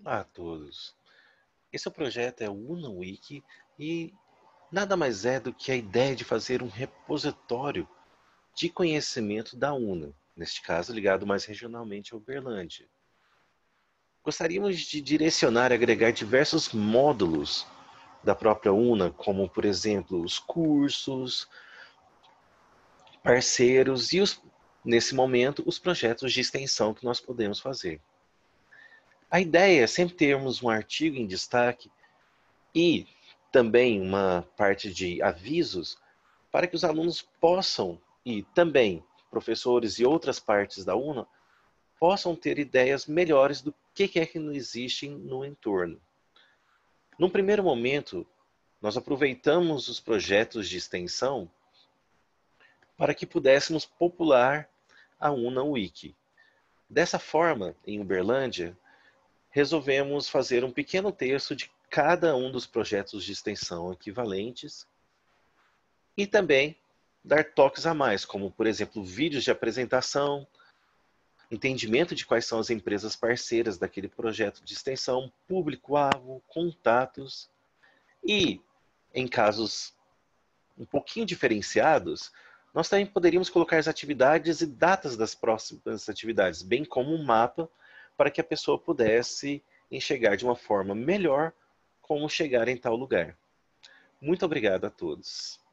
Olá a todos. Esse projeto é o UnaWiki e nada mais é do que a ideia de fazer um repositório de conhecimento da UNA, neste caso ligado mais regionalmente a Uberlândia. Gostaríamos de direcionar e agregar diversos módulos da própria UNA, como por exemplo os cursos, parceiros e nesse momento os projetos de extensão que nós podemos fazer. A ideia é sempre termos um artigo em destaque e também uma parte de avisos para que os alunos possam, e também professores e outras partes da UNA, possam ter ideias melhores do que é que não existe no entorno. Num primeiro momento, nós aproveitamos os projetos de extensão para que pudéssemos popular a UNA Wiki. Dessa forma, em Uberlândia, resolvemos fazer um pequeno texto de cada um dos projetos de extensão equivalentes e também dar toques a mais, como, por exemplo, vídeos de apresentação, entendimento de quais são as empresas parceiras daquele projeto de extensão, público-alvo, contatos e, em casos um pouquinho diferenciados, nós também poderíamos colocar as atividades e datas das próximas atividades, bem como um mapa para que a pessoa pudesse enxergar de uma forma melhor como chegar em tal lugar. Muito obrigado a todos.